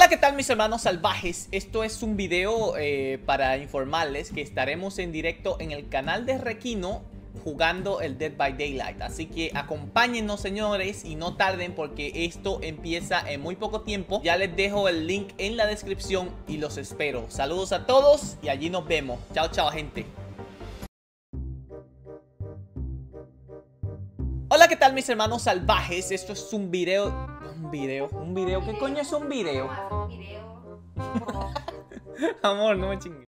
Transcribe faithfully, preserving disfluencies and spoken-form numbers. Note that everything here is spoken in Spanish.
Hola, ¿qué tal mis hermanos salvajes? Esto es un video eh, para informarles que estaremos en directo en el canal de Requino jugando el Dead by Daylight. Así que acompáñennos, señores, y no tarden porque esto empieza en muy poco tiempo. Ya les dejo el link en la descripción y los espero. Saludos a todos y allí nos vemos. Chao, chao, gente. Hola, ¿qué tal mis hermanos salvajes? Esto es un video... Un video, un video, ¿qué coño es un video? Amor, no me chingues.